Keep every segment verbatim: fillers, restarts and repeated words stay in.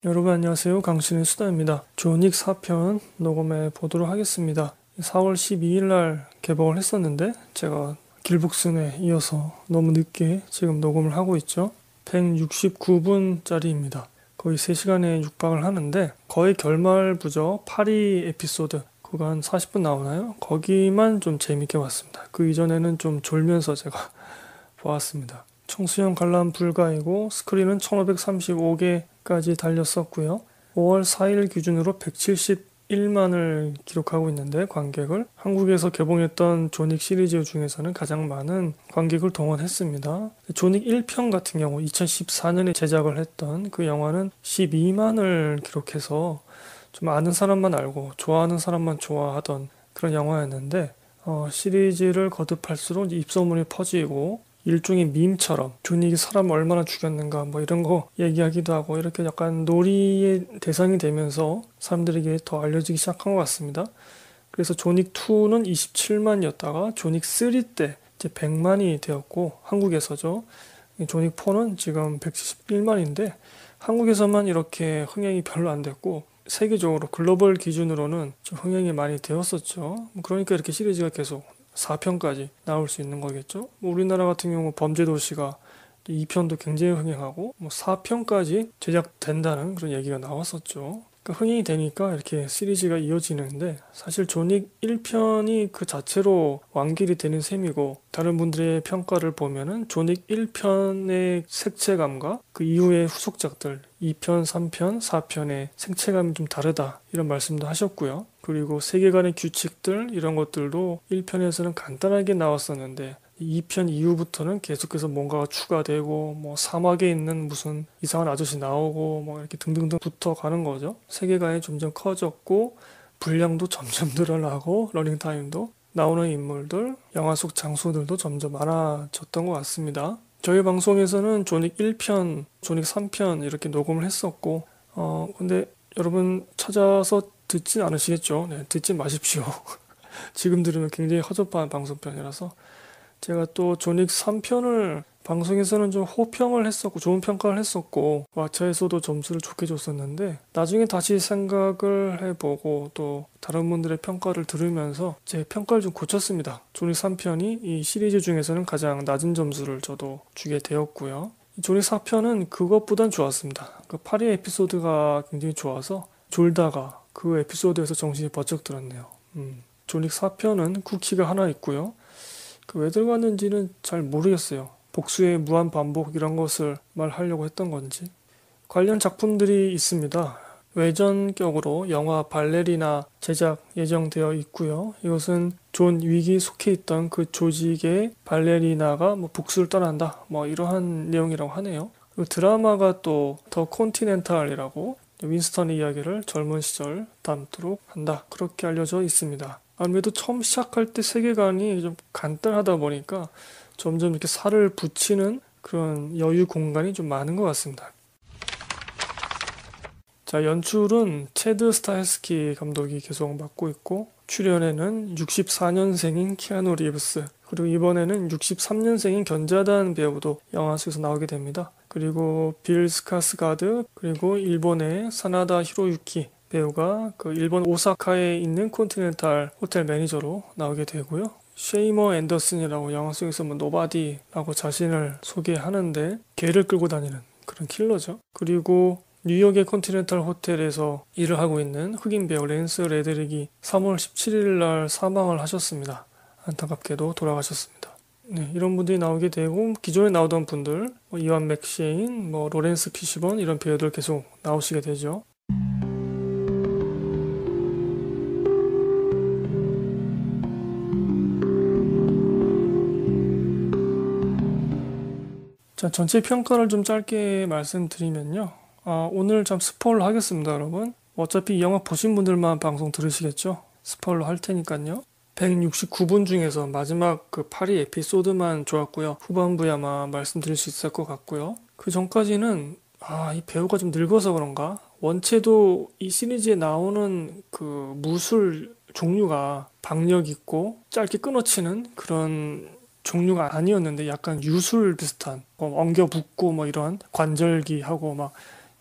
여러분 안녕하세요. 강신의 수다입니다. 존윅 사 편 녹음해 보도록 하겠습니다. 사월 십이일 날 개봉을 했었는데 제가 길복순에 이어서 너무 늦게 지금 녹음을 하고 있죠. 백육십구 분짜리입니다. 거의 세 시간에 육박을 하는데 거의 결말부죠. 파리 에피소드 그거 한 사십 분 나오나요? 거기만 좀 재밌게 봤습니다. 그 이전에는 좀 졸면서 제가 보았습니다. 청소년 관람 불가이고 스크린은 천오백삼십오 개까지 달렸었고요. 오월 사일 기준으로 백칠십일만을 기록하고 있는데 관객을 한국에서 개봉했던 존윅 시리즈 중에서는 가장 많은 관객을 동원했습니다. 존윅 일 편 같은 경우 이천십사년에 제작을 했던 그 영화는 십이만을 기록해서 좀 아는 사람만 알고 좋아하는 사람만 좋아하던 그런 영화였는데 어, 시리즈를 거듭할수록 입소문이 퍼지고 일종의 밈처럼 존윅이 사람 얼마나 죽였는가 뭐 이런 거 얘기하기도 하고 이렇게 약간 놀이의 대상이 되면서 사람들에게 더 알려지기 시작한 것 같습니다. 그래서 존윅 이는 이십칠만이었다가 존윅 삼 때 이제 백만이 되었고 한국에서죠. 존윅 사는 지금 백칠십일만인데 한국에서만 이렇게 흥행이 별로 안 됐고 세계적으로 글로벌 기준으로는 좀 흥행이 많이 되었었죠. 그러니까 이렇게 시리즈가 계속 사 편까지 나올 수 있는 거겠죠. 뭐 우리나라 같은 경우 범죄도시가 이 편도 굉장히 흥행하고 뭐 사 편까지 제작된다는 그런 얘기가 나왔었죠. 그러니까 흥행이 되니까 이렇게 시리즈가 이어지는데 사실 존윅 일 편이 그 자체로 완결이 되는 셈이고 다른 분들의 평가를 보면은 존윅 일 편의 색채감과 그 이후의 후속작들 이 편, 삼 편, 사 편의 색채감이 좀 다르다 이런 말씀도 하셨고요. 그리고 세계관의 규칙들 이런 것들도 일 편에서는 간단하게 나왔었는데 이 편 이후부터는 계속해서 뭔가가 추가되고 뭐 사막에 있는 무슨 이상한 아저씨 나오고 뭐 이렇게 등등등 붙어가는 거죠. 세계관이 점점 커졌고 분량도 점점 늘어나고 러닝타임도 나오는 인물들, 영화 속 장소들도 점점 많아졌던 것 같습니다. 저희 방송에서는 존윅 일 편, 존윅 삼 편 이렇게 녹음을 했었고 어 근데 여러분 찾아서 듣진 않으시겠죠? 네, 듣지 마십시오. 지금 들으면 굉장히 허접한 방송편이라서 제가 또 존윅 삼 편을 방송에서는 좀 호평을 했었고 좋은 평가를 했었고 왓챠에서도 점수를 좋게 줬었는데 나중에 다시 생각을 해보고 또 다른 분들의 평가를 들으면서 제 평가를 좀 고쳤습니다. 존윅 삼 편이 이 시리즈 중에서는 가장 낮은 점수를 저도 주게 되었고요. 존윅 사 편은 그것보단 좋았습니다. 그 파리 에피소드가 굉장히 좋아서 졸다가 그 에피소드에서 정신이 번쩍 들었네요. 음, 존윅 사 편은 쿠키가 하나 있고요. 그 왜 들어갔는지는 잘 모르겠어요. 복수의 무한 반복 이런 것을 말하려고 했던 건지. 관련 작품들이 있습니다. 외전격으로 영화 발레리나 제작 예정되어 있고요. 이것은 존 윅이 속해 있던 그 조직의 발레리나가 뭐 복수를 떠난다. 뭐 이러한 내용이라고 하네요. 그리고 드라마가 또 더 콘티넨탈이라고 윈스턴의 이야기를 젊은 시절 담도록 한다. 그렇게 알려져 있습니다. 아무래도 처음 시작할 때 세계관이 좀 간단하다 보니까 점점 이렇게 살을 붙이는 그런 여유 공간이 좀 많은 것 같습니다. 자, 연출은 체드 스타헬스키 감독이 계속 맡고 있고 출연에는 육십사년생인 키아누 리브스 그리고 이번에는 육십삼년생인 견자단 배우도 영화 속에서 나오게 됩니다. 그리고 빌 스카스가드 그리고 일본의 사나다 히로유키 배우가 그 일본 오사카에 있는 콘티넨탈 호텔 매니저로 나오게 되고요. 쉐이머 앤더슨이라고 영화 속에서 뭐 노바디라고 자신을 소개하는데 개를 끌고 다니는 그런 킬러죠. 그리고 뉴욕의 콘티넨탈 호텔에서 일을 하고 있는 흑인 배우 랜스 레드릭이 삼월 십칠일 날 사망을 하셨습니다. 안타깝게도 돌아가셨습니다. 네, 이런 분들이 나오게 되고 기존에 나오던 분들 뭐 이완 맥셰인, 뭐 로렌스 피시번 이런 배우들 계속 나오시게 되죠. 자, 전체 평가를 좀 짧게 말씀드리면요. 아, 오늘 참 스포일러 하겠습니다, 여러분. 어차피 이 영화 보신 분들만 방송 들으시겠죠? 스포일러 할 테니까요. 백육십구 분 중에서 마지막 그 파리 에피소드만 좋았고요. 후반부에 아마 말씀드릴 수 있을 것 같고요. 그 전까지는 아, 이 배우가 좀 늙어서 그런가? 원체도 이 시리즈에 나오는 그 무술 종류가 박력 있고 짧게 끊어치는 그런 종류가 아니었는데 약간 유술 비슷한 뭐 엉겨 붙고 뭐 이런 관절기하고 막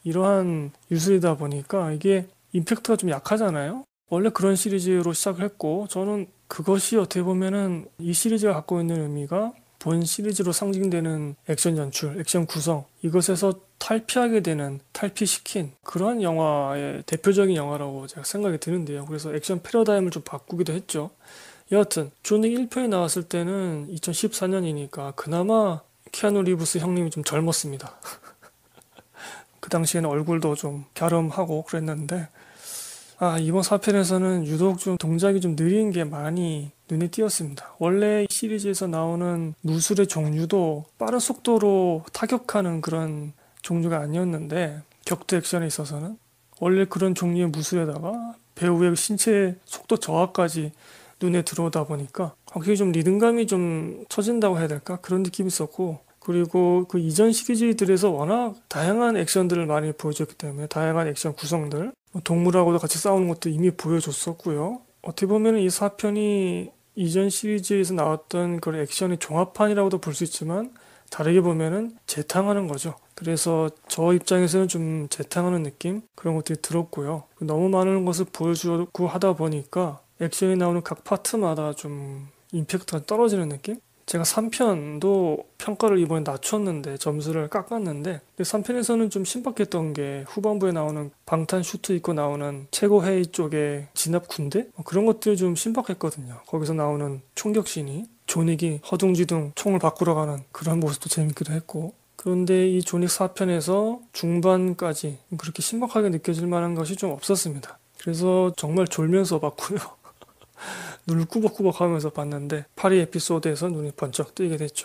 이러한 유술이다 보니까 이게 임팩트가 좀 약하잖아요. 원래 그런 시리즈로 시작을 했고 저는 그것이 어떻게 보면은 이 시리즈가 갖고 있는 의미가 본 시리즈로 상징되는 액션 연출, 액션 구성, 이것에서 탈피하게 되는, 탈피시킨 그러한 영화의 대표적인 영화라고 제가 생각이 드는데요. 그래서 액션 패러다임을 좀 바꾸기도 했죠. 여하튼 존 윅 일 편이 나왔을 때는 이천십사 년이니까 그나마 키아누 리브스 형님이 좀 젊었습니다. 그 당시에는 얼굴도 좀 갸름하고 그랬는데 아, 이번 사 편에서는 유독 좀 동작이 좀 느린 게 많이 눈에 띄었습니다. 원래 이 시리즈에서 나오는 무술의 종류도 빠른 속도로 타격하는 그런 종류가 아니었는데 격투 액션에 있어서는 원래 그런 종류의 무술에다가 배우의 신체 속도 저하까지 눈에 들어오다 보니까 확실히 좀 리듬감이 좀 처진다고 해야 될까? 그런 느낌이 있었고 그리고 그 이전 시리즈들에서 워낙 다양한 액션들을 많이 보여줬기 때문에 다양한 액션 구성들 동물하고도 같이 싸우는 것도 이미 보여줬었고요. 어떻게 보면 이 사 편이 이전 시리즈에서 나왔던 그런 액션의 종합판이라고도 볼 수 있지만 다르게 보면은 재탕하는 거죠. 그래서 저 입장에서는 좀 재탕하는 느낌? 그런 것들이 들었고요. 너무 많은 것을 보여주고 하다 보니까 액션이 나오는 각 파트마다 좀 임팩트가 떨어지는 느낌? 제가 삼 편도 평가를 이번에 낮췄는데 점수를 깎았는데 삼 편에서는 좀 신박했던 게 후반부에 나오는 방탄 슈트 입고 나오는 최고 회의 쪽에 진압 군대? 그런 것들이 좀 신박했거든요. 거기서 나오는 총격신이 존 윅이 허둥지둥 총을 바꾸러 가는 그런 모습도 재밌기도 했고 그런데 이 존 윅 사 편에서 중반까지 그렇게 신박하게 느껴질 만한 것이 좀 없었습니다. 그래서 정말 졸면서 봤고요. 눈을 꾸벅꾸벅 하면서 봤는데 파리 에피소드에서 눈이 번쩍 뜨게 됐죠.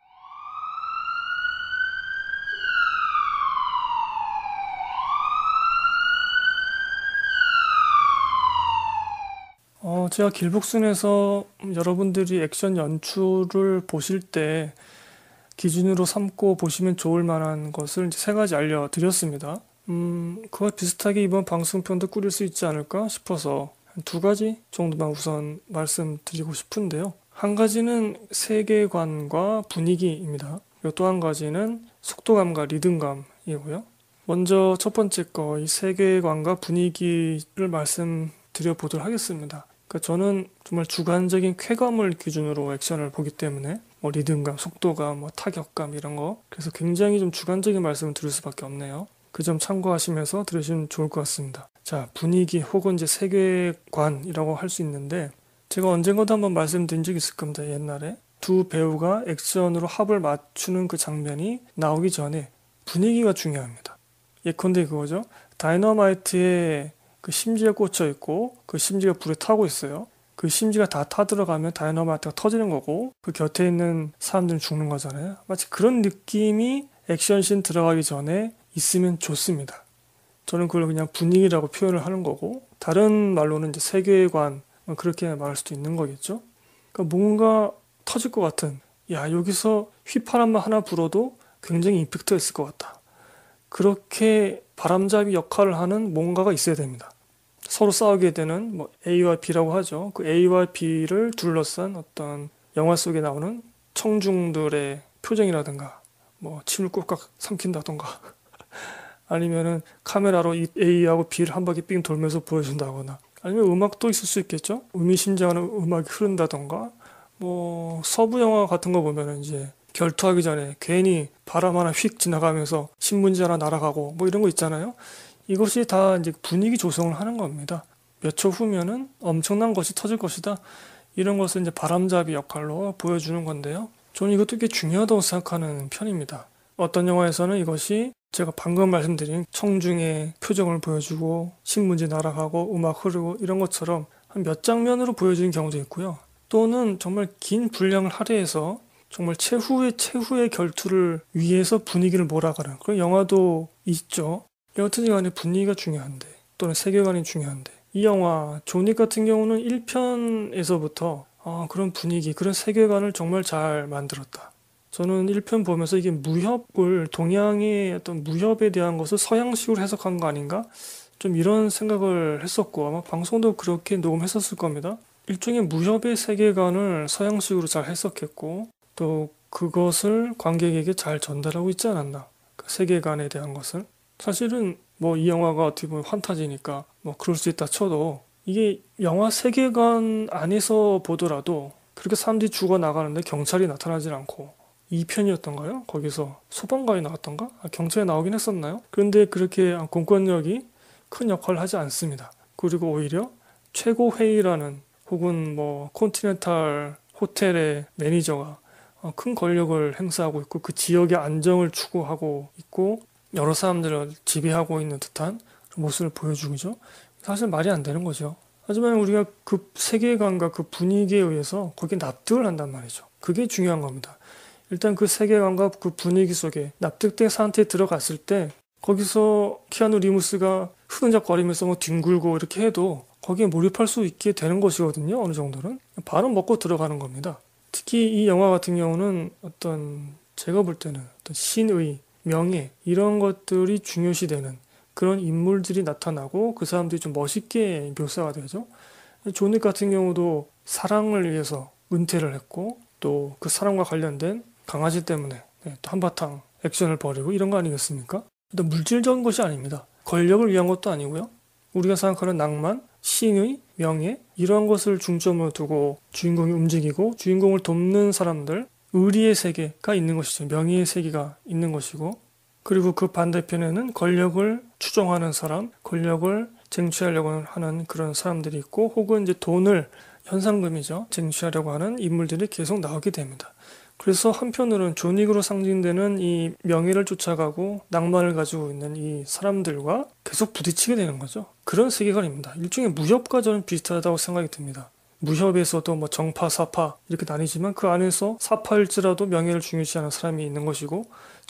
어, 제가 길복순에서 여러분들이 액션 연출을 보실 때 기준으로 삼고 보시면 좋을 만한 것을 이제 세 가지 알려드렸습니다. 음, 그와 비슷하게 이번 방송편도 꾸릴 수 있지 않을까 싶어서 두 가지 정도만 우선 말씀드리고 싶은데요. 한 가지는 세계관과 분위기입니다. 그리고 또 한 가지는 속도감과 리듬감이고요. 먼저 첫 번째 거, 이 세계관과 분위기를 말씀드려 보도록 하겠습니다. 그러니까 저는 정말 주관적인 쾌감을 기준으로 액션을 보기 때문에 뭐 리듬감, 속도감, 뭐 타격감 이런 거 그래서 굉장히 좀 주관적인 말씀을 드릴 수밖에 없네요. 그 점 참고하시면서 들으시면 좋을 것 같습니다. 자, 분위기 혹은 이제 세계관이라고 할 수 있는데 제가 언젠가도 한번 말씀드린 적이 있을 겁니다. 옛날에 두 배우가 액션으로 합을 맞추는 그 장면이 나오기 전에 분위기가 중요합니다. 예컨대 그거죠. 다이너마이트에 그 심지가 꽂혀 있고 그 심지가 불에 타고 있어요. 그 심지가 다 타들어가면 다이너마이트가 터지는 거고 그 곁에 있는 사람들은 죽는 거잖아요. 마치 그런 느낌이 액션씬 들어가기 전에 있으면 좋습니다. 저는 그걸 그냥 분위기라고 표현을 하는 거고 다른 말로는 이제 세계관 그렇게 말할 수도 있는 거겠죠. 그러니까 뭔가 터질 것 같은 야 여기서 휘파람만 하나 불어도 굉장히 임팩트가 있을 것 같다. 그렇게 바람잡이 역할을 하는 뭔가가 있어야 됩니다. 서로 싸우게 되는 뭐 A와 B라고 하죠. 그 A와 B를 둘러싼 어떤 영화 속에 나오는 청중들의 표정이라든가 뭐 침을 꼴깍 삼킨다던가 아니면은 카메라로 이 A하고 B를 한 바퀴 삥 돌면서 보여준다거나 아니면 음악도 있을 수 있겠죠. 의미심장한 음악이 흐른다던가 뭐 서부 영화 같은 거 보면은 이제 결투하기 전에 괜히 바람 하나 휙 지나가면서 신문지 하나 날아가고 뭐 이런 거 있잖아요. 이것이 다 이제 분위기 조성을 하는 겁니다. 몇 초 후면은 엄청난 것이 터질 것이다. 이런 것을 이제 바람잡이 역할로 보여주는 건데요. 저는 이것도 꽤 중요하다고 생각하는 편입니다. 어떤 영화에서는 이것이 제가 방금 말씀드린 청중의 표정을 보여주고 신문지 날아가고 음악 흐르고 이런 것처럼 한 몇 장면으로 보여주는 경우도 있고요. 또는 정말 긴 분량을 할애해서 정말 최후의 최후의 결투를 위해서 분위기를 몰아가는 그런 영화도 있죠. 여하튼 간에 분위기가 중요한데 또는 세계관이 중요한데 이 영화 존 윅 같은 경우는 일 편에서부터 아, 그런 분위기 그런 세계관을 정말 잘 만들었다. 저는 일 편 보면서 이게 무협을 동양의 어떤 무협에 대한 것을 서양식으로 해석한 거 아닌가? 좀 이런 생각을 했었고 아마 방송도 그렇게 녹음했었을 겁니다. 일종의 무협의 세계관을 서양식으로 잘 해석했고 또 그것을 관객에게 잘 전달하고 있지 않았나. 그 세계관에 대한 것을. 사실은 뭐 이 영화가 어떻게 보면 판타지니까 뭐 그럴 수 있다 쳐도 이게 영화 세계관 안에서 보더라도 그렇게 사람들이 죽어나가는데 경찰이 나타나질 않고 이 편이었던가요? 거기서 소방관이 나왔던가? 아, 경찰이 나오긴 했었나요? 그런데 그렇게 공권력이 큰 역할을 하지 않습니다. 그리고 오히려 최고회의라는 혹은 뭐 콘티넨탈 호텔의 매니저가 큰 권력을 행사하고 있고 그 지역의 안정을 추구하고 있고 여러 사람들을 지배하고 있는 듯한 모습을 보여주죠. 사실 말이 안 되는 거죠. 하지만 우리가 그 세계관과 그 분위기에 의해서 거기에 납득을 한단 말이죠. 그게 중요한 겁니다. 일단 그 세계관과 그 분위기 속에 납득된 상태에 들어갔을 때 거기서 키아누 리브스가 흐느적거리면서 뭐 뒹굴고 이렇게 해도 거기에 몰입할 수 있게 되는 것이거든요. 어느 정도는. 바로 먹고 들어가는 겁니다. 특히 이 영화 같은 경우는 어떤 제가 볼 때는 어떤 신의, 명예 이런 것들이 중요시되는 그런 인물들이 나타나고 그 사람들이 좀 멋있게 묘사가 되죠. 존 윅 같은 경우도 사랑을 위해서 은퇴를 했고 또 그 사랑과 관련된 강아지 때문에 또 한바탕 액션을 벌이고 이런 거 아니겠습니까? 일단 물질적인 것이 아닙니다. 권력을 위한 것도 아니고요. 우리가 생각하는 낭만, 신의, 명예 이러한 것을 중점으로 두고 주인공이 움직이고 주인공을 돕는 사람들, 의리의 세계가 있는 것이죠. 명예의 세계가 있는 것이고 그리고 그 반대편에는 권력을 추종하는 사람, 권력을 쟁취하려고 하는 그런 사람들이 있고 혹은 이제 돈을 현상금이죠. 쟁취하려고 하는 인물들이 계속 나오게 됩니다. 그래서 한편으로는 존 윅으로 상징되는 이 명예를 쫓아가고 낭만을 가지고 있는 이 사람들과 계속 부딪히게 되는 거죠. 그런 세계관입니다. 일종의 무협과 저는 비슷하다고 생각이 듭니다. 무협에서도 뭐 정파, 사파 이렇게 나뉘지만 그 안에서 사파일지라도 명예를 중요시하는 사람이 있는 것이고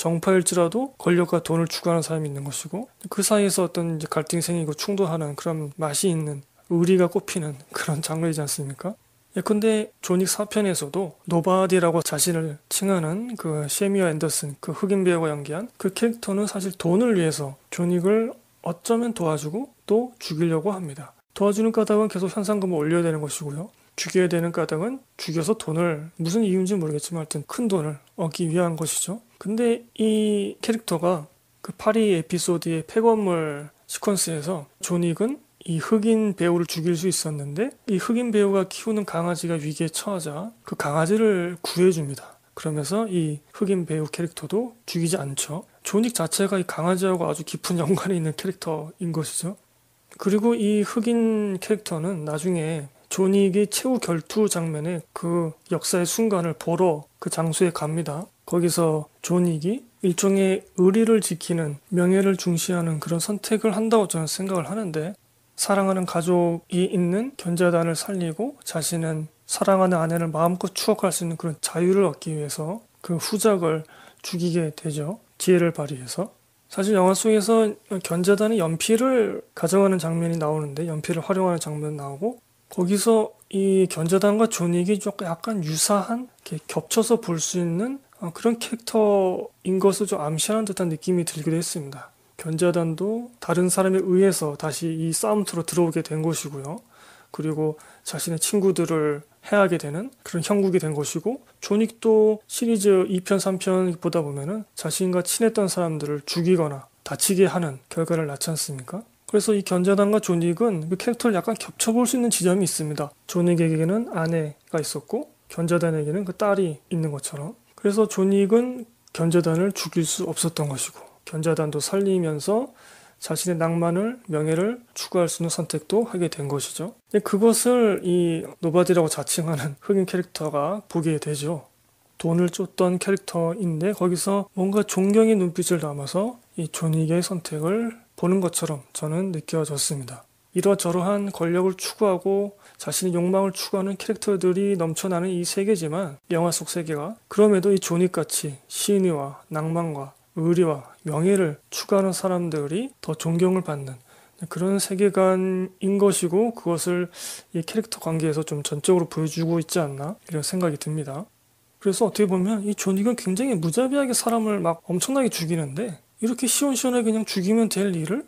정파일지라도 권력과 돈을 추구하는 사람이 있는 것이고 그 사이에서 어떤 이제 갈등이 생기고 충돌하는 그런 맛이 있는 의리가 꼽히는 그런 장르이지 않습니까? 예컨대 존 윅 사 편에서도 노바디라고 자신을 칭하는 그 셰미어 앤더슨 그 흑인 배우가 연기한 그 캐릭터는 사실 돈을 위해서 존 윅을 어쩌면 도와주고 또 죽이려고 합니다. 도와주는 까닭은 계속 현상금을 올려야 되는 것이고요. 죽여야 되는 까닭은 죽여서 돈을 무슨 이유인지 모르겠지만 하여튼 큰 돈을 얻기 위한 것이죠. 근데 이 캐릭터가 그 파리 에피소드의 폐건물 시퀀스에서 존 윅은 이 흑인 배우를 죽일 수 있었는데 이 흑인 배우가 키우는 강아지가 위기에 처하자 그 강아지를 구해줍니다. 그러면서 이 흑인 배우 캐릭터도 죽이지 않죠. 존 윅 자체가 이 강아지하고 아주 깊은 연관이 있는 캐릭터인 것이죠. 그리고 이 흑인 캐릭터는 나중에 존 윅이 최후 결투 장면에 그 역사의 순간을 보러 그 장소에 갑니다. 거기서 존 윅이 일종의 의리를 지키는 명예를 중시하는 그런 선택을 한다고 저는 생각을 하는데 사랑하는 가족이 있는 견자단을 살리고 자신은 사랑하는 아내를 마음껏 추억할 수 있는 그런 자유를 얻기 위해서 그 후작을 죽이게 되죠. 지혜를 발휘해서. 사실 영화 속에서 견자단의 연필을 가져가는 장면이 나오는데 연필을 활용하는 장면 나오고 거기서 이 견자단과 존 윅이 조금 약간 유사한 이렇게 겹쳐서 볼 수 있는 그런 캐릭터인 것을 좀 암시하는 듯한 느낌이 들기도 했습니다. 견자단도 다른 사람에 의해서 다시 이 싸움터로 들어오게 된 것이고요. 그리고 자신의 친구들을 해하게 되는 그런 형국이 된 것이고 존 윅도 시리즈 이 편, 삼 편 보다 보면은 자신과 친했던 사람들을 죽이거나 다치게 하는 결과를 낳지 않습니까? 그래서 이 견자단과 존 윅은 그 캐릭터를 약간 겹쳐볼 수 있는 지점이 있습니다. 존 윅에게는 아내가 있었고 견자단에게는 그 딸이 있는 것처럼. 그래서 존 윅은 견자단을 죽일 수 없었던 것이고 견자단도 살리면서 자신의 낭만을, 명예를 추구할 수 있는 선택도 하게 된 것이죠. 그것을 이 노바디라고 자칭하는 흑인 캐릭터가 보게 되죠. 돈을 쫓던 캐릭터인데 거기서 뭔가 존경의 눈빛을 담아서 이 존 윅의 선택을 보는 것처럼 저는 느껴졌습니다. 이러저러한 권력을 추구하고 자신의 욕망을 추구하는 캐릭터들이 넘쳐나는 이 세계지만 영화 속 세계가 그럼에도 이 존 윅같이 신의와 낭만과 의리와 명예를 추구하는 사람들이 더 존경을 받는 그런 세계관인 것이고 그것을 이 캐릭터 관계에서 좀 전적으로 보여주고 있지 않나 이런 생각이 듭니다. 그래서 어떻게 보면 이 존 윅은 굉장히 무자비하게 사람을 막 엄청나게 죽이는데 이렇게 시원시원하게 그냥 죽이면 될 일을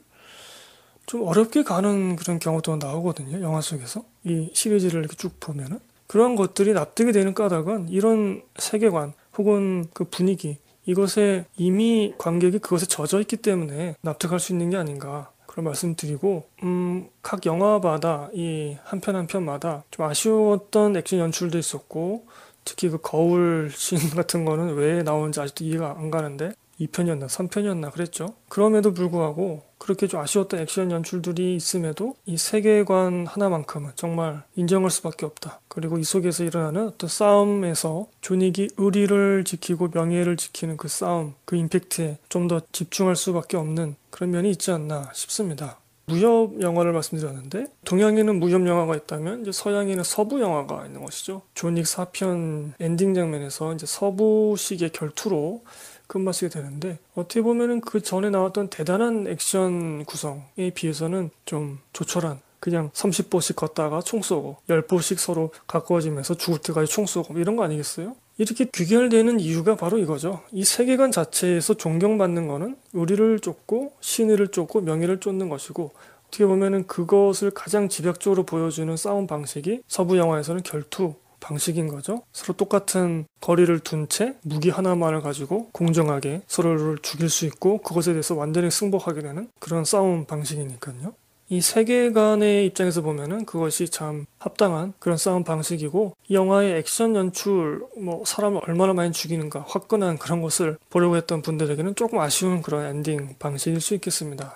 좀 어렵게 가는 그런 경우도 나오거든요. 영화 속에서 이 시리즈를 이렇게 쭉 보면은 그런 것들이 납득이 되는 까닭은 이런 세계관 혹은 그 분위기 이것에 이미 관객이 그것에 젖어 있기 때문에 납득할 수 있는 게 아닌가 그런 말씀드리고 음, 각 영화마다 이 한 편 한 편마다 좀 아쉬웠던 액션 연출도 있었고 특히 그 거울 씬 같은 거는 왜 나오는지 아직도 이해가 안 가는데 이 편이었나 삼 편이었나 그랬죠. 그럼에도 불구하고 그렇게 좀 아쉬웠던 액션 연출들이 있음에도 이 세계관 하나만큼은 정말 인정할 수밖에 없다. 그리고 이 속에서 일어나는 어떤 싸움에서 존윅이 의리를 지키고 명예를 지키는 그 싸움, 그 임팩트에 좀 더 집중할 수밖에 없는 그런 면이 있지 않나 싶습니다. 무협 영화를 말씀드렸는데 동양에는 무협 영화가 있다면 이제 서양에는 서부 영화가 있는 것이죠. 존윅 사 편 엔딩 장면에서 이제 서부식의 결투로 끝마치게 되는데 어떻게 보면은 그 전에 나왔던 대단한 액션 구성에 비해서는 좀 조촐한 그냥 삼십 보씩 걷다가 총 쏘고 십 보씩 서로 가까워지면서 죽을 때까지 총 쏘고 이런 거 아니겠어요? 이렇게 귀결되는 이유가 바로 이거죠. 이 세계관 자체에서 존경받는 거는 의리를 쫓고 신의를 쫓고 명예를 쫓는 것이고 어떻게 보면은 그것을 가장 집약적으로 보여주는 싸움 방식이 서부 영화에서는 결투 방식인 거죠. 서로 똑같은 거리를 둔 채 무기 하나만을 가지고 공정하게 서로를 죽일 수 있고 그것에 대해서 완전히 승복하게 되는 그런 싸움 방식이니까요. 이 세계관의 입장에서 보면은 그것이 참 합당한 그런 싸움 방식이고 이 영화의 액션 연출, 뭐 사람을 얼마나 많이 죽이는가 화끈한 그런 것을 보려고 했던 분들에게는 조금 아쉬운 그런 엔딩 방식일 수 있겠습니다.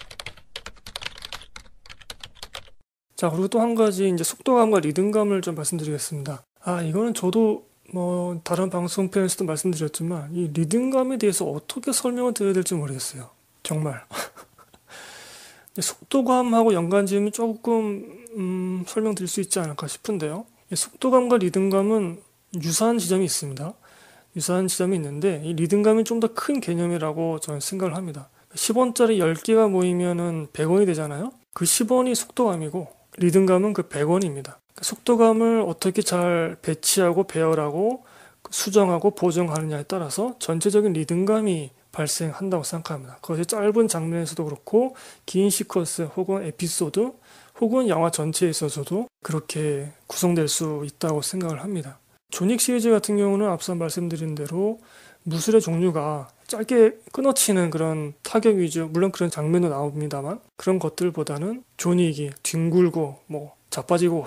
자, 그리고 또 한 가지 이제 속도감과 리듬감을 좀 말씀드리겠습니다. 아, 이거는 저도 뭐 다른 방송 편에서도 말씀드렸지만 이 리듬감에 대해서 어떻게 설명을 드려야 될지 모르겠어요. 정말. 속도감하고 연관지으면 조금 음, 설명드릴 수 있지 않을까 싶은데요. 속도감과 리듬감은 유사한 지점이 있습니다. 유사한 지점이 있는데 이 리듬감이 좀 더 큰 개념이라고 저는 생각을 합니다. 십 원짜리 십 개가 모이면은 백 원이 되잖아요. 그 십 원이 속도감이고 리듬감은 그 백 원입니다. 속도감을 어떻게 잘 배치하고 배열하고 수정하고 보정하느냐에 따라서 전체적인 리듬감이 발생한다고 생각합니다. 그것이 짧은 장면에서도 그렇고 긴 시퀀스 혹은 에피소드 혹은 영화 전체에 있어서도 그렇게 구성될 수 있다고 생각을 합니다. 존윅 시리즈 같은 경우는 앞서 말씀드린 대로 무술의 종류가 짧게 끊어치는 그런 타격 위주, 물론 그런 장면도 나옵니다만 그런 것들보다는 존윅이 뒹굴고 뭐 자빠지고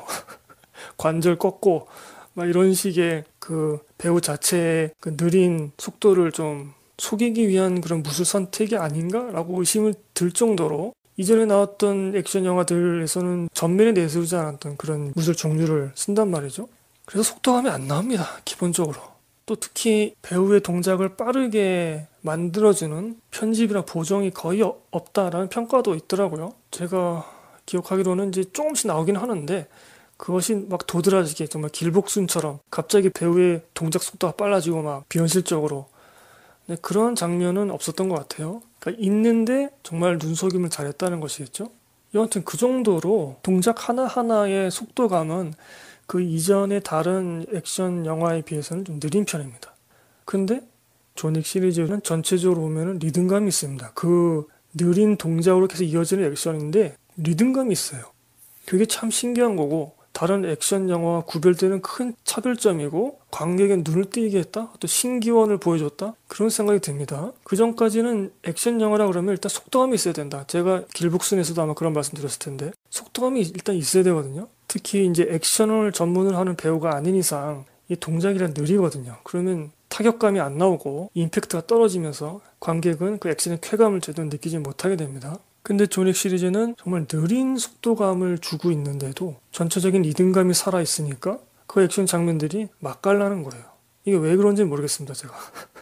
관절 꺾고 막 이런 식의 그 배우 자체의 그 느린 속도를 좀 속이기 위한 그런 무술 선택이 아닌가라고 의심을 들 정도로 이전에 나왔던 액션 영화들에서는 전면에 내세우지 않았던 그런 무술 종류를 쓴단 말이죠. 그래서 속도감이 안 나옵니다. 기본적으로. 또 특히 배우의 동작을 빠르게 만들어주는 편집이나 보정이 거의 없다라는 평가도 있더라고요. 제가 기억하기로는 이제 조금씩 나오긴 하는데 그것이 막 도드라지게 정말 길복순처럼 갑자기 배우의 동작 속도가 빨라지고 막 비현실적으로 네, 그런 장면은 없었던 것 같아요. 그러니까 있는데 정말 눈속임을 잘했다는 것이겠죠. 여하튼 그 정도로 동작 하나하나의 속도감은 그 이전의 다른 액션 영화에 비해서는 좀 느린 편입니다. 근데 존윅 시리즈는 전체적으로 보면 리듬감이 있습니다. 그 느린 동작으로 계속 이어지는 액션인데 리듬감이 있어요. 그게 참 신기한 거고 다른 액션 영화와 구별되는 큰 차별점이고 관객의 눈을 띄게 했다? 또 신기원을 보여줬다? 그런 생각이 듭니다. 그 전까지는 액션 영화라 그러면 일단 속도감이 있어야 된다. 제가 길복순에서도 아마 그런 말씀 드렸을 텐데 속도감이 일단 있어야 되거든요. 특히 이제 액션을 전문을 하는 배우가 아닌 이상 이 동작이란 느리거든요. 그러면 타격감이 안 나오고 임팩트가 떨어지면서 관객은 그 액션의 쾌감을 제대로 느끼지 못하게 됩니다. 근데 존윅 시리즈는 정말 느린 속도감을 주고 있는데도 전체적인 리듬감이 살아있으니까 그 액션 장면들이 맛깔나는 거예요. 이게 왜 그런지 모르겠습니다, 제가.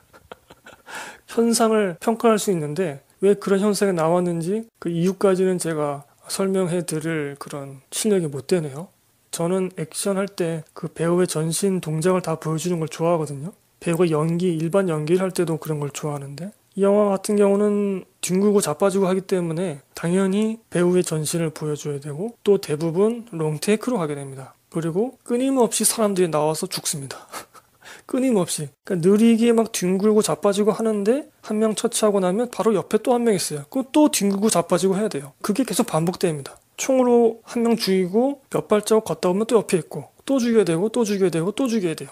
현상을 평가할 수 있는데 왜 그런 현상이 나왔는지 그 이유까지는 제가 설명해 드릴 그런 실력이 못 되네요. 저는 액션 할 때 그 배우의 전신 동작을 다 보여주는 걸 좋아하거든요. 배우가 연기, 일반 연기를 할 때도 그런 걸 좋아하는데 이 영화 같은 경우는 뒹굴고 자빠지고 하기 때문에 당연히 배우의 전신을 보여줘야 되고 또 대부분 롱테이크로 하게 됩니다. 그리고 끊임없이 사람들이 나와서 죽습니다. 끊임없이. 그러니까 느리게 막 뒹굴고 자빠지고 하는데 한 명 처치하고 나면 바로 옆에 또 한 명 있어요. 그럼 또 뒹굴고 자빠지고 해야 돼요. 그게 계속 반복됩니다. 총으로 한 명 죽이고 몇 발자국 걷다 보면 또 옆에 있고 또 죽여야 되고 또 죽여야 되고 또 죽여야 돼요.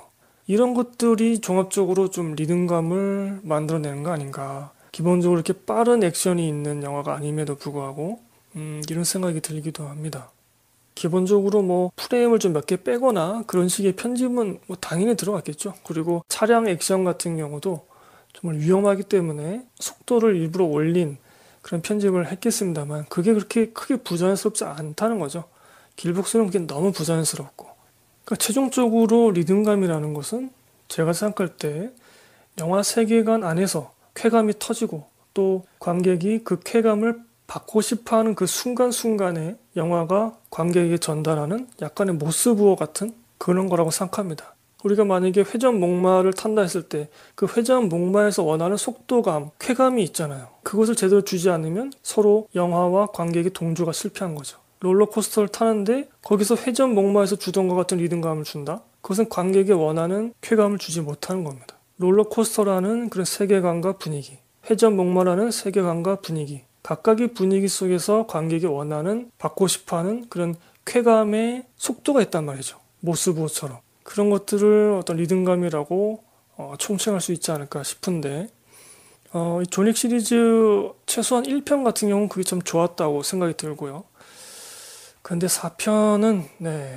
이런 것들이 종합적으로 좀 리듬감을 만들어내는 거 아닌가. 기본적으로 이렇게 빠른 액션이 있는 영화가 아님에도 불구하고 음, 이런 생각이 들기도 합니다. 기본적으로 뭐 프레임을 좀 몇 개 빼거나 그런 식의 편집은 뭐 당연히 들어갔겠죠. 그리고 차량 액션 같은 경우도 정말 위험하기 때문에 속도를 일부러 올린 그런 편집을 했겠습니다만 그게 그렇게 크게 부자연스럽지 않다는 거죠. 길복스는 그게 너무 부자연스럽고. 그러니까 최종적으로 리듬감이라는 것은 제가 생각할 때 영화 세계관 안에서 쾌감이 터지고 또 관객이 그 쾌감을 받고 싶어하는 그 순간순간에 영화가 관객에게 전달하는 약간의 모스부호 같은 그런 거라고 생각합니다. 우리가 만약에 회전 목마를 탄다 했을 때 그 회전 목마에서 원하는 속도감, 쾌감이 있잖아요. 그것을 제대로 주지 않으면 서로 영화와 관객의 동조가 실패한 거죠. 롤러코스터를 타는데 거기서 회전 목마에서 주던 것 같은 리듬감을 준다? 그것은 관객이 원하는 쾌감을 주지 못하는 겁니다. 롤러코스터라는 그런 세계관과 분위기, 회전 목마라는 세계관과 분위기, 각각의 분위기 속에서 관객이 원하는, 받고 싶어하는 그런 쾌감의 속도가 있단 말이죠. 모스부호처럼. 그런 것들을 어떤 리듬감이라고 어, 총칭할 수 있지 않을까 싶은데 어, 이 존윅 시리즈 최소한 일 편 같은 경우는 그게 참 좋았다고 생각이 들고요. 근데 사 편은 네,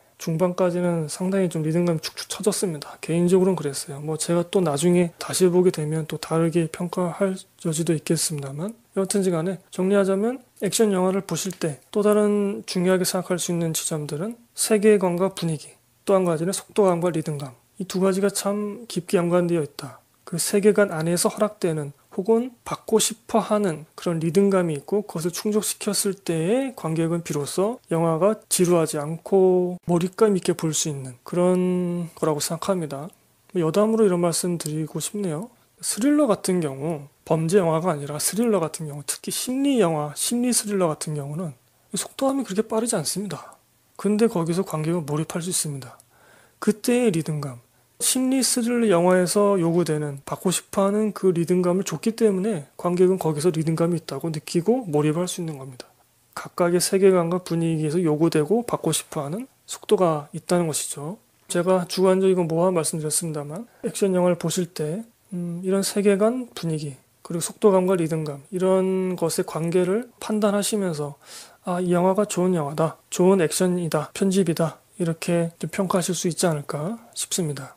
중반까지는 상당히 좀 리듬감이 축축 처졌습니다. 개인적으로는 그랬어요. 뭐 제가 또 나중에 다시 보게 되면 또 다르게 평가할 여지도 있겠습니다만 여하튼지 간에 정리하자면 액션 영화를 보실 때 또 다른 중요하게 생각할 수 있는 지점들은 세계관과 분위기, 또 한 가지는 속도감과 리듬감. 이 두 가지가 참 깊게 연관되어 있다. 그 세계관 안에서 허락되는 혹은 받고 싶어 하는 그런 리듬감이 있고 그것을 충족시켰을 때의 관객은 비로소 영화가 지루하지 않고 몰입감 있게 볼 수 있는 그런 거라고 생각합니다. 여담으로 이런 말씀 드리고 싶네요. 스릴러 같은 경우, 범죄 영화가 아니라 스릴러 같은 경우, 특히 심리 영화, 심리 스릴러 같은 경우는 속도감이 그렇게 빠르지 않습니다. 근데 거기서 관객은 몰입할 수 있습니다. 그때의 리듬감, 심리 스릴러 영화에서 요구되는 받고 싶어하는 그 리듬감을 줬기 때문에 관객은 거기서 리듬감이 있다고 느끼고 몰입할 수 있는 겁니다. 각각의 세계관과 분위기에서 요구되고 받고 싶어하는 속도가 있다는 것이죠. 제가 주관적이고 모호한 말씀드렸습니다만 액션 영화를 보실 때 음, 이런 세계관, 분위기 그리고 속도감과 리듬감 이런 것의 관계를 판단하시면서 아, 이 영화가 좋은 영화다, 좋은 액션이다, 편집이다 이렇게 좀 평가하실 수 있지 않을까 싶습니다.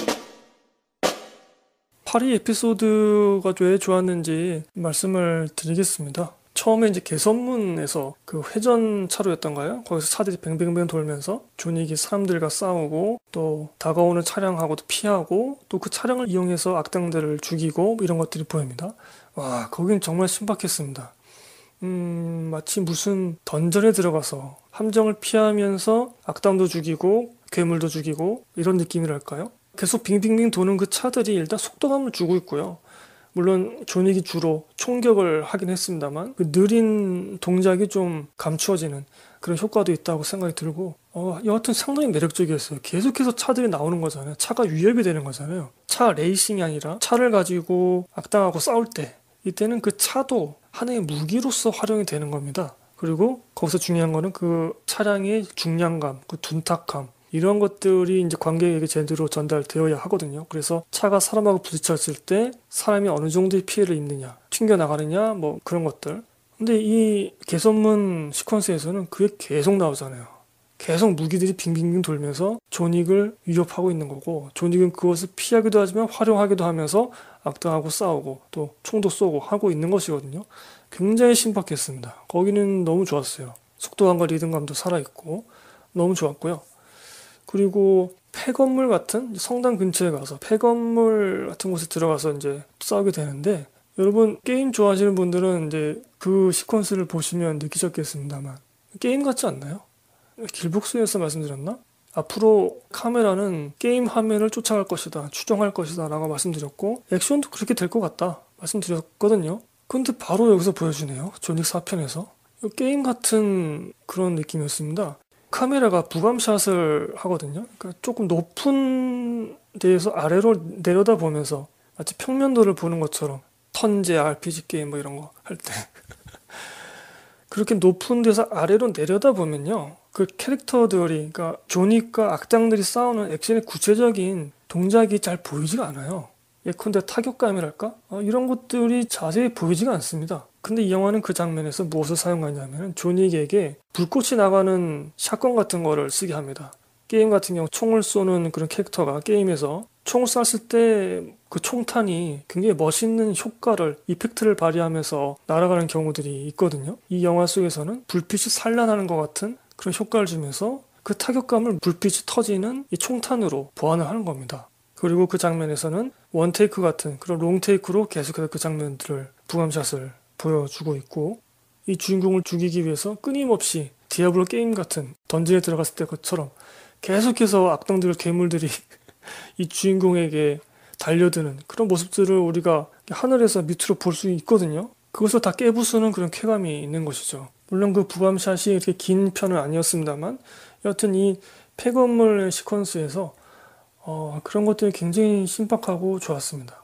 파리 에피소드가 왜 좋았는지 말씀을 드리겠습니다. 처음에 이제 개선문에서 그 회전 차로였던가요? 거기서 차들이 뱅뱅뱅 돌면서 존윅이 사람들과 싸우고 또 다가오는 차량하고도 피하고 또 그 차량을 이용해서 악당들을 죽이고 이런 것들이 보입니다. 와, 거긴 정말 신박했습니다. 음, 마치 무슨 던전에 들어가서 함정을 피하면서 악당도 죽이고 괴물도 죽이고 이런 느낌이랄까요? 계속 빙빙빙 도는 그 차들이 일단 속도감을 주고 있고요. 물론 존윅이 주로 총격을 하긴 했습니다만 그 느린 동작이 좀 감추어지는 그런 효과도 있다고 생각이 들고 어, 여하튼 상당히 매력적이었어요. 계속해서 차들이 나오는 거잖아요. 차가 위협이 되는 거잖아요. 차 레이싱이 아니라 차를 가지고 악당하고 싸울 때 이때는 그 차도 하나의 무기로서 활용이 되는 겁니다. 그리고 거기서 중요한 거는 그 차량의 중량감, 그 둔탁함 이런 것들이 이제 관객에게 제대로 전달되어야 하거든요. 그래서 차가 사람하고 부딪혔을 때 사람이 어느 정도의 피해를 입느냐, 튕겨나가느냐, 뭐 그런 것들. 근데 이 개선문 시퀀스에서는 그게 계속 나오잖아요. 계속 무기들이 빙빙빙 돌면서 존윅을 위협하고 있는 거고 존윅은 그것을 피하기도 하지만 활용하기도 하면서 악당하고 싸우고 또 총도 쏘고 하고 있는 것이거든요. 굉장히 신박했습니다. 거기는 너무 좋았어요. 속도감과 리듬감도 살아있고 너무 좋았고요. 그리고 폐건물 같은 성당 근처에 가서 폐건물 같은 곳에 들어가서 이제 싸우게 되는데 여러분 게임 좋아하시는 분들은 이제 그 시퀀스를 보시면 느끼셨겠습니다만 게임 같지 않나요? 길복스에서 말씀드렸나? 앞으로 카메라는 게임 화면을 쫓아갈 것이다, 추종할 것이다 라고 말씀드렸고 액션도 그렇게 될 것 같다 말씀드렸거든요. 근데 바로 여기서 보여주네요. 존윅 사 편에서 게임 같은 그런 느낌이었습니다. 카메라가 부감샷을 하거든요. 그러니까 조금 높은 데에서 아래로 내려다 보면서 마치 평면도를 보는 것처럼 턴제 알피지 게임 뭐 이런 거 할 때 그렇게 높은 데서 아래로 내려다 보면요 그 캐릭터들이 그러니까 존윅과 악당들이 싸우는 액션의 구체적인 동작이 잘 보이지가 않아요. 예컨대 타격감이랄까? 어, 이런 것들이 자세히 보이지가 않습니다. 근데 이 영화는 그 장면에서 무엇을 사용하냐면 존윅에게 불꽃이 나가는 샷건 같은 거를 쓰게 합니다. 게임 같은 경우 총을 쏘는 그런 캐릭터가 게임에서 총을 쐈을 때 그 총탄이 굉장히 멋있는 효과를, 이펙트를 발휘하면서 날아가는 경우들이 있거든요. 이 영화 속에서는 불빛이 산란하는 것 같은 그런 효과를 주면서 그 타격감을 불빛이 터지는 이 총탄으로 보완을 하는 겁니다. 그리고 그 장면에서는 원테이크 같은 그런 롱테이크로 계속해서 그 장면들을 부감샷을 보여주고 있고, 이 주인공을 죽이기 위해서 끊임없이 디아블로 게임 같은 던전에 들어갔을 때 것처럼 계속해서 악당들, 괴물들이 이 주인공에게 달려드는 그런 모습들을 우리가 하늘에서 밑으로 볼 수 있거든요. 그것을 다 깨부수는 그런 쾌감이 있는 것이죠. 물론 그 부감샷이 이렇게 긴 편은 아니었습니다만 여하튼 이 폐건물 시퀀스에서 어, 그런 것들이 굉장히 신박하고 좋았습니다.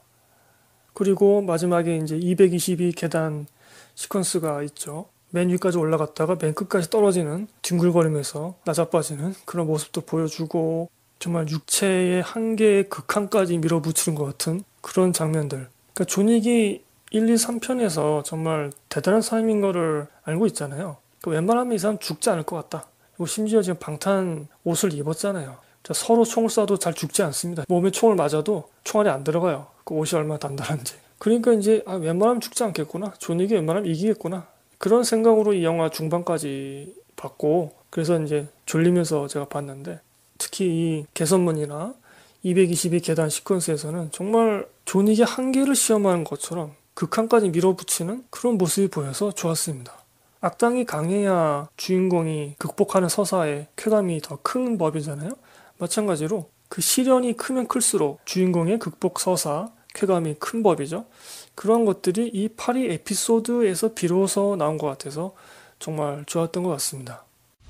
그리고 마지막에 이제 이백이십이 계단 시퀀스가 있죠. 맨 위까지 올라갔다가 맨 끝까지 떨어지는, 뒹굴거리면서 나자빠지는 그런 모습도 보여주고, 정말 육체의 한계의 극한까지 밀어붙이는 것 같은 그런 장면들. 그러니까 존윅이 일, 이, 삼 편에서 정말 대단한 사람인 거를 알고 있잖아요. 그러니까 웬만하면 이 사람 죽지 않을 것 같다. 그리고 심지어 지금 방탄 옷을 입었잖아요. 서로 총을 쏴도 잘 죽지 않습니다. 몸에 총을 맞아도 총알이 안 들어가요. 그 옷이 얼마나 단단한지. 그러니까 이제 아, 웬만하면 죽지 않겠구나. 존윅이 웬만하면 이기겠구나. 그런 생각으로 이 영화 중반까지 봤고, 그래서 이제 졸리면서 제가 봤는데, 특히 이 개선문이나 이백이십이 계단 시퀀스에서는 정말 존윅의 한계를 시험하는 것처럼 극한까지 밀어붙이는 그런 모습이 보여서 좋았습니다. 악당이 강해야 주인공이 극복하는 서사의 쾌감이 더 큰 법이잖아요. 마찬가지로 그 시련이 크면 클수록 주인공의 극복 서사, 쾌감이 큰 법이죠. 그런 것들이 이 파리 에피소드에서 비로소 나온 것 같아서 정말 좋았던 것 같습니다.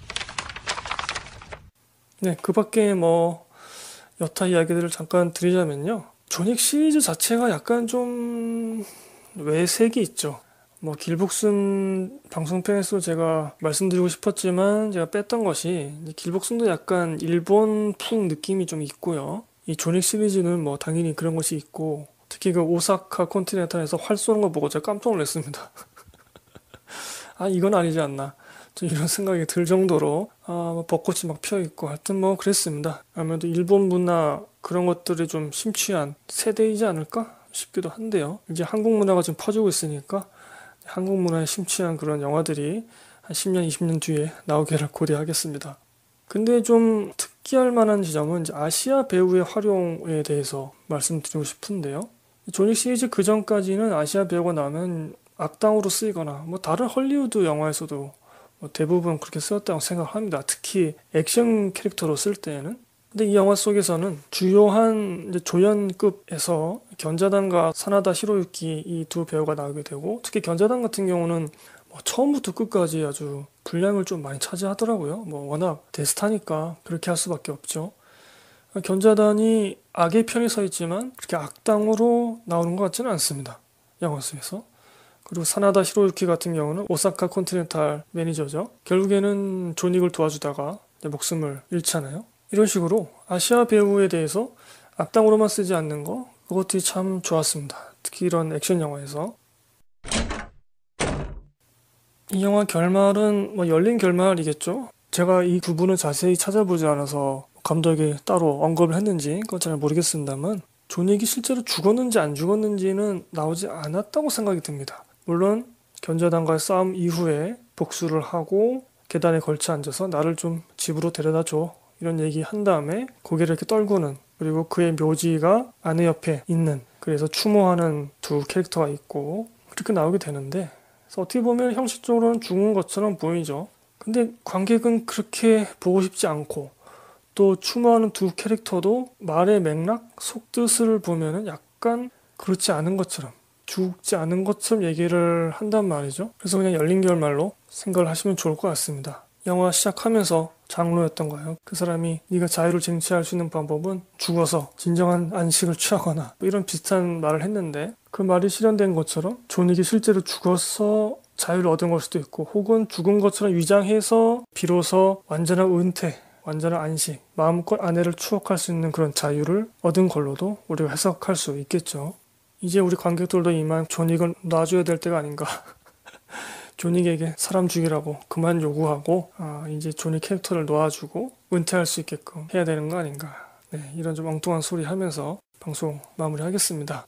네, 그 밖에 뭐 여타 이야기들을 잠깐 드리자면요. 존윅 시리즈 자체가 약간 좀 외색이 있죠. 뭐 길복순 방송편에서 제가 말씀드리고 싶었지만 제가 뺐던 것이, 길복순도 약간 일본풍 느낌이 좀 있고요. 이 존윅 시리즈는 뭐 당연히 그런 것이 있고, 특히 그 오사카 컨티넨탈에서 활 쏘는 거 보고 제가 깜짝 놀랐습니다. 아, 이건 아니지 않나, 좀 이런 생각이 들 정도로 아, 벚꽃이 막 피어있고 하여튼 뭐 그랬습니다. 아무래도 일본 문화 그런 것들이 좀 심취한 세대이지 않을까 싶기도 한데요. 이제 한국 문화가 좀 퍼지고 있으니까 한국 문화에 심취한 그런 영화들이 한 십 년, 이십 년 뒤에 나오기를 고대하겠습니다. 근데 좀 특기할 만한 지점은 이제 아시아 배우의 활용에 대해서 말씀드리고 싶은데요. 존윅 시리즈 그 전까지는 아시아 배우가 나오면 악당으로 쓰이거나 뭐 다른 헐리우드 영화에서도 뭐 대부분 그렇게 쓰였다고 생각합니다. 특히 액션 캐릭터로 쓸 때에는. 근데 이 영화 속에서는 주요한 이제 조연급에서 견자단과 사나다 히로유키 이 두 배우가 나오게 되고, 특히 견자단 같은 경우는 뭐 처음부터 끝까지 아주 분량을 좀 많이 차지하더라고요. 뭐 워낙 대스타니까 그렇게 할 수밖에 없죠. 견자단이 악의 편에 서 있지만 그렇게 악당으로 나오는 것 같지는 않습니다, 영화 속에서. 그리고 사나다 히로유키 같은 경우는 오사카 컨티넨탈 매니저죠. 결국에는 존윅을 도와주다가 목숨을 잃잖아요. 이런 식으로 아시아 배우에 대해서 악당으로만 쓰지 않는 거, 그것들이 참 좋았습니다. 특히 이런 액션 영화에서. 이 영화 결말은 뭐 열린 결말이겠죠. 제가 이 부분을 자세히 찾아보지 않아서 감독이 따로 언급을 했는지 그건 잘 모르겠습니다만, 존윅이 실제로 죽었는지 안 죽었는지는 나오지 않았다고 생각이 듭니다. 물론 견자단과의 싸움 이후에 복수를 하고 계단에 걸쳐 앉아서 나를 좀 집으로 데려다 줘, 이런 얘기 한 다음에 고개를 이렇게 떨구는, 그리고 그의 묘지가 아내 옆에 있는, 그래서 추모하는 두 캐릭터가 있고 그렇게 나오게 되는데, 그래서 어떻게 보면 형식적으로는 죽은 것처럼 보이죠. 근데 관객은 그렇게 보고 싶지 않고, 또 추모하는 두 캐릭터도 말의 맥락, 속뜻을 보면은 약간 그렇지 않은 것처럼, 죽지 않은 것처럼 얘기를 한단 말이죠. 그래서 그냥 열린 결말로 생각을 하시면 좋을 것 같습니다. 영화 시작하면서 장로였던 거예요. 그 사람이 네가 자유를 쟁취할 수 있는 방법은 죽어서 진정한 안식을 취하거나 뭐 이런 비슷한 말을 했는데, 그 말이 실현된 것처럼 존윅이 실제로 죽어서 자유를 얻은 걸 수도 있고, 혹은 죽은 것처럼 위장해서 비로소 완전한 은퇴, 완전한 안식, 마음껏 아내를 추억할 수 있는 그런 자유를 얻은 걸로도 우리가 해석할 수 있겠죠. 이제 우리 관객들도 이만 존윅을 놔줘야 될 때가 아닌가. 존윅에게 사람 죽이라고 그만 요구하고 아, 이제 존윅 캐릭터를 놓아주고 은퇴할 수 있게끔 해야 되는 거 아닌가. 네, 이런 좀 엉뚱한 소리 하면서 방송 마무리하겠습니다.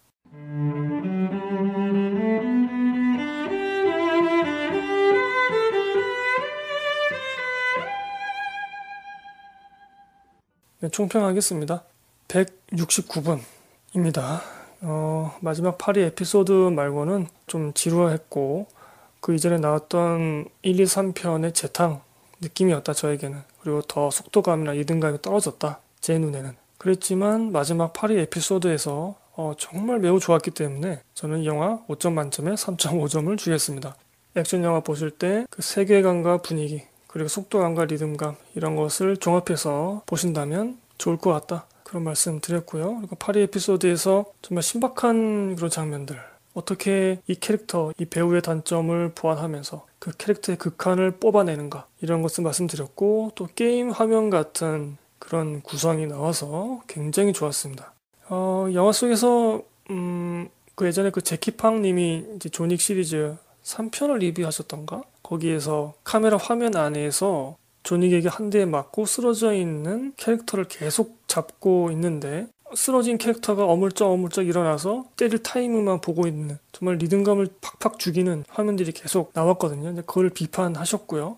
네, 총평하겠습니다. 백육십구 분입니다. 어, 마지막 팔 위 에피소드 말고는 좀 지루했고 그 이전에 나왔던 일, 이, 삼 편의 재탕 느낌이었다 저에게는. 그리고 더 속도감이나 리듬감이 떨어졌다 제 눈에는. 그랬지만 마지막 팔 위 에피소드에서 어, 정말 매우 좋았기 때문에 저는 이 영화 오 점 만점에 삼 점 오 점을 주겠습니다. 액션 영화 보실 때 그 세계관과 분위기 그리고 속도감과 리듬감 이런 것을 종합해서 보신다면 좋을 것 같다 그런 말씀 드렸고요. 그리고 팔 위 에피소드에서 정말 신박한 그런 장면들 어떻게 이 캐릭터, 이 배우의 단점을 보완하면서 그 캐릭터의 극한을 뽑아내는가 이런 것을 말씀드렸고 또 게임 화면 같은 그런 구성이 나와서 굉장히 좋았습니다. 어, 영화 속에서 음, 그 예전에 그 제키팡 님이 이제 존윅 시리즈 삼 편을 리뷰하셨던가? 거기에서 카메라 화면 안에서 존윅에게 한 대에 맞고 쓰러져 있는 캐릭터를 계속 잡고 있는데 쓰러진 캐릭터가 어물쩍 어물쩍 일어나서 때릴 타이밍만 보고 있는 정말 리듬감을 팍팍 죽이는 화면들이 계속 나왔거든요. 근데 그걸 비판하셨고요.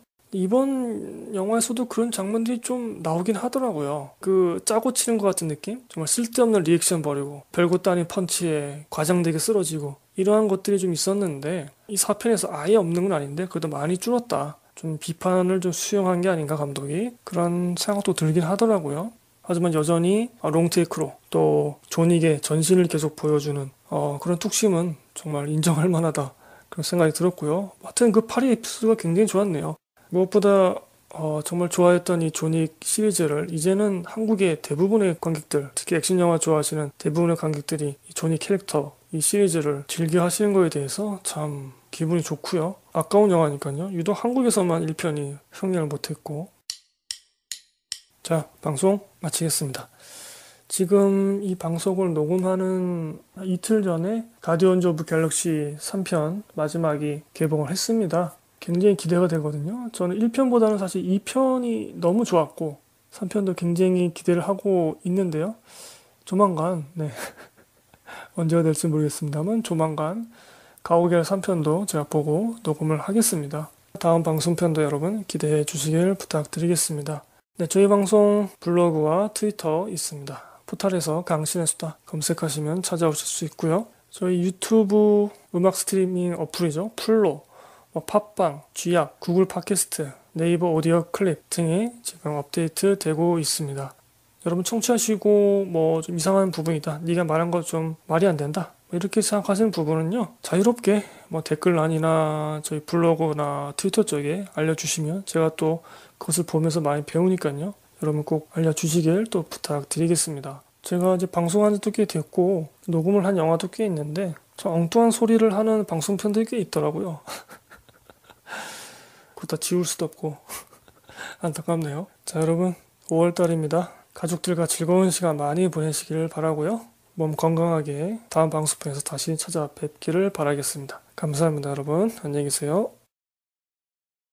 이번 영화에서도 그런 장면들이 좀 나오긴 하더라고요. 그 짜고 치는 것 같은 느낌? 정말 쓸데없는 리액션 버리고 별것도 아닌 펀치에 과장되게 쓰러지고 이러한 것들이 좀 있었는데 이 사 편에서 아예 없는 건 아닌데 그래도 많이 줄었다. 좀 비판을 좀 수용한 게 아닌가 감독이 그런 생각도 들긴 하더라고요. 하지만 여전히 롱테이크로 또 존윅의 전신을 계속 보여주는 어, 그런 뚝심은 정말 인정할 만하다 그런 생각이 들었고요. 하여튼 그 팔 위 에피소드가 굉장히 좋았네요. 무엇보다 어, 정말 좋아했던 이 존윅 시리즈를 이제는 한국의 대부분의 관객들 특히 액션 영화 좋아하시는 대부분의 관객들이 이 존윅 캐릭터 이 시리즈를 즐겨 하시는 거에 대해서 참 기분이 좋고요. 아까운 영화니까요. 유독 한국에서만 일 편이 흥행을 못했고 자, 방송 마치겠습니다. 지금 이 방송을 녹음하는 이틀 전에 가디언즈 오브 갤럭시 삼 편 마지막이 개봉을 했습니다. 굉장히 기대가 되거든요. 저는 일 편보다는 사실 이 편이 너무 좋았고 삼 편도 굉장히 기대를 하고 있는데요. 조만간 네 언제가 될지 모르겠습니다만 조만간 가오갤 삼 편도 제가 보고 녹음을 하겠습니다. 다음 방송편도 여러분 기대해 주시길 부탁드리겠습니다. 네, 저희 방송 블로그와 트위터 있습니다. 포탈에서 강신의 수다 검색하시면 찾아오실 수 있고요. 저희 유튜브 음악 스트리밍 어플이죠. 플로, 뭐 팟빵, 쥐약, 구글 팟캐스트, 네이버 오디오 클립 등이 지금 업데이트 되고 있습니다. 여러분 청취하시고 뭐 좀 이상한 부분이다. 네가 말한 거 좀 말이 안 된다. 이렇게 생각하시는 부분은요. 자유롭게 뭐 댓글란이나 저희 블로그나 트위터 쪽에 알려주시면 제가 또 그것을 보면서 많이 배우니까요. 여러분 꼭 알려주시길 또 부탁드리겠습니다. 제가 이제 방송한 지도 꽤 됐고 녹음을 한 영화도 꽤 있는데 참 엉뚱한 소리를 하는 방송편들이 꽤 있더라고요. 그거 다 지울 수도 없고 안타깝네요. 자 여러분 오월달입니다. 가족들과 즐거운 시간 많이 보내시길 바라고요. 몸 건강하게 다음 방송편에서 다시 찾아뵙기를 바라겠습니다. 감사합니다 여러분. 안녕히 계세요.